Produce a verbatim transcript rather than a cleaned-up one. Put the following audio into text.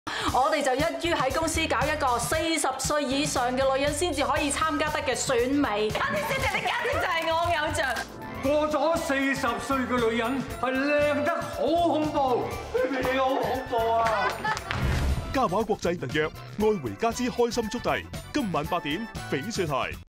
我哋就一於喺公司搞一個四十歲以上嘅女人先至可以參加得嘅選美。簡直姐姐，你簡直就係我偶像。 過咗四十歲嘅女人係靚得好恐怖，你好恐怖啊！ 嘉華國際特約《愛回家之開心速遞》，今晚八點翡翠台。